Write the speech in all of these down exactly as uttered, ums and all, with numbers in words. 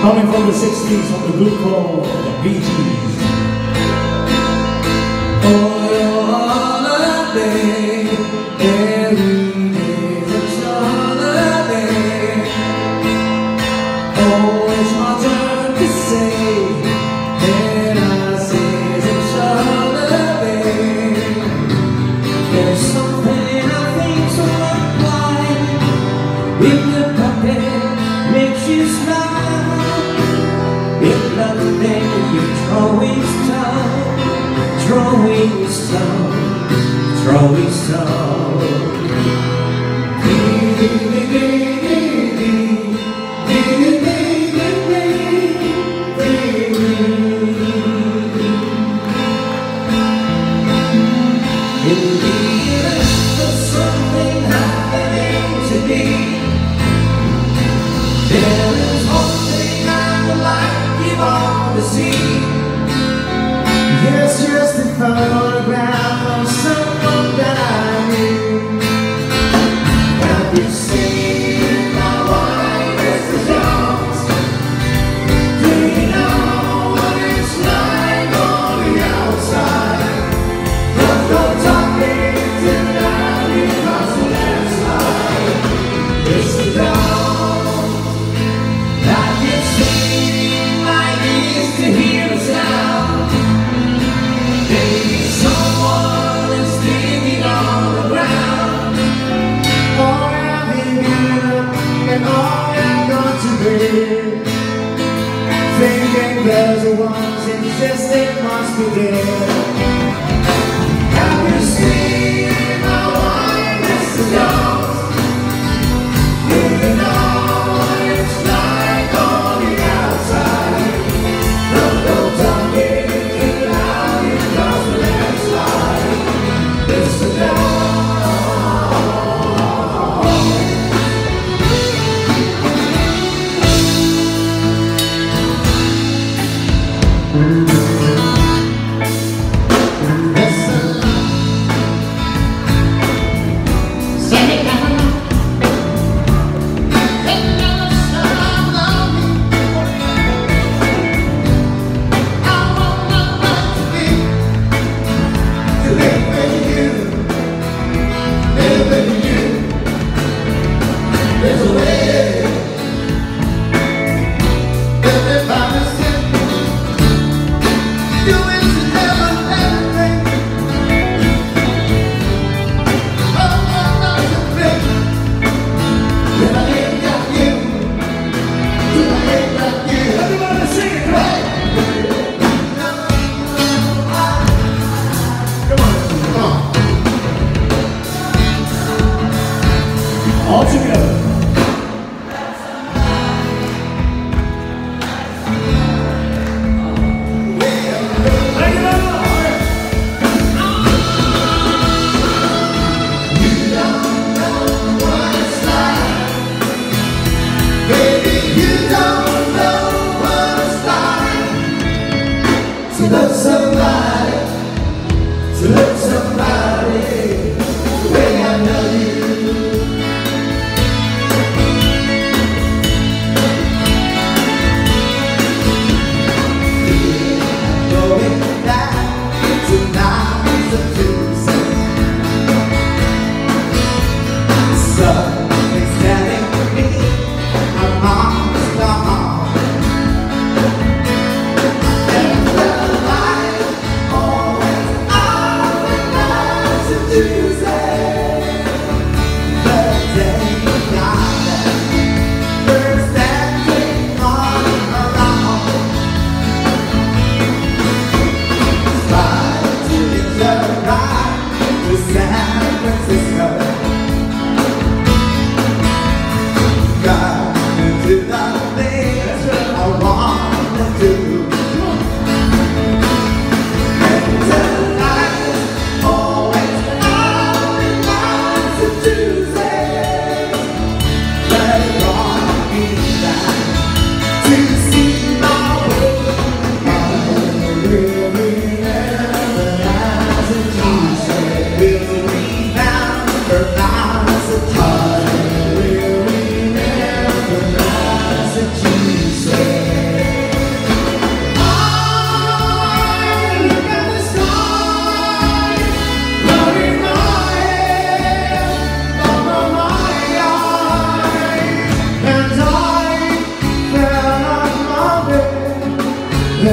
Coming from the sixties, from the group called the Bee Gees. Oh, your holiday, every day's a holiday. Oh, it's my turn to say, and I say it's a holiday. There's something I think so worthwhile if the puppet makes you smile. If nothing, you throwing stone, throwing stone, throwing stone. In the event of something happening to me, there is one thing I would like you all to see. Yes, just a photograph of someone that I knew. Have you seen my wife, Missus Jones? Do you know what it's like on the outside? Don't go talking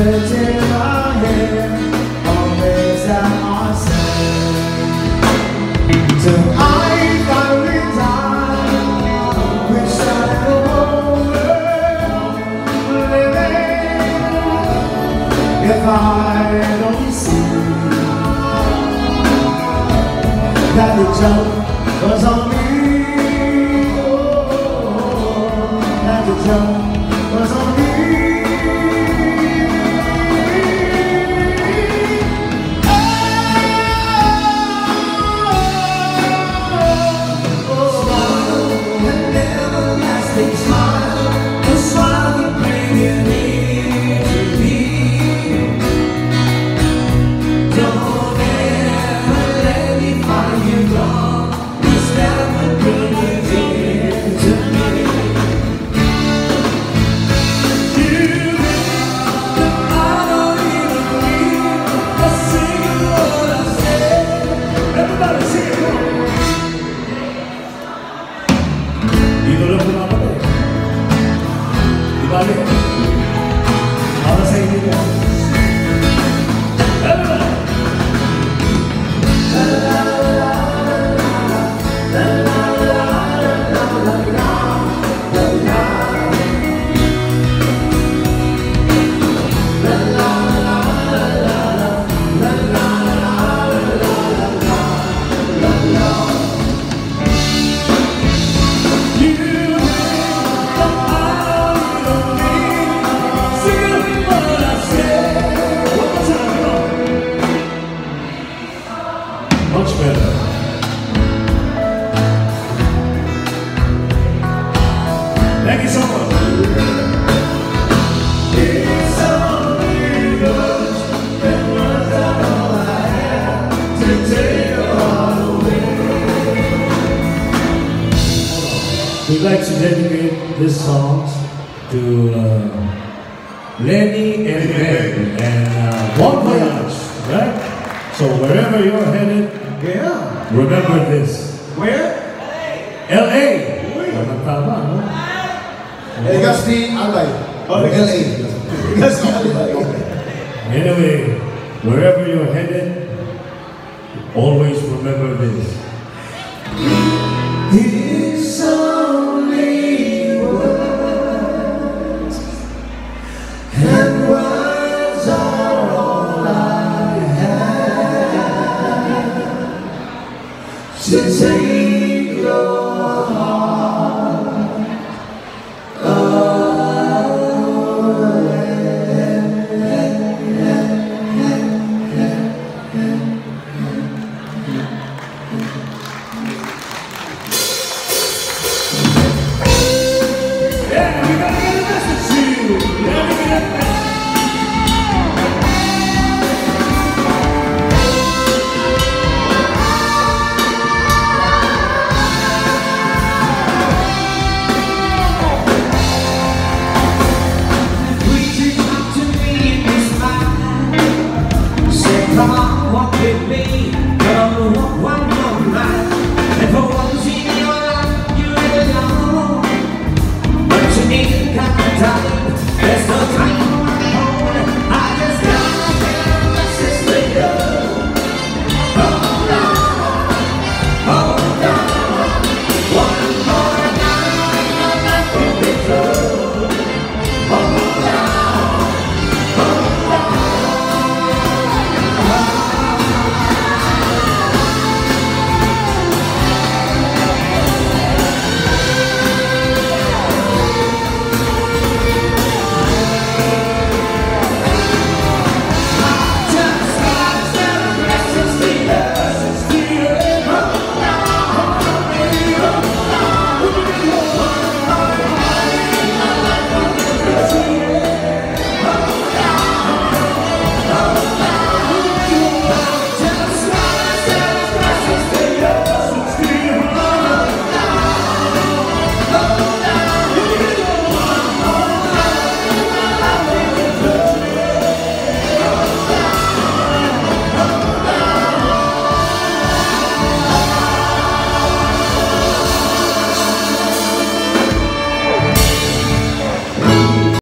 words in my head, always that are said. So I finally died, wish I were over living. If I only see that the joke was on me, oh, that the joke was on me. Para sa inyo yan. Much better. Thank you so much. It's only words, and words are all I have to take your heart away. We'd like to dedicate this song to uh, Lenny and Ben and uh, Bon Voyage, right? So wherever you're headed, yeah, remember this. Where? L A. Walang tama, no? Eh, Gaspi, Albay. Oh, L A. Gaspi, Albay. Anyway, wherever you're headed, always remember this. It's only words, and words are all I have to say.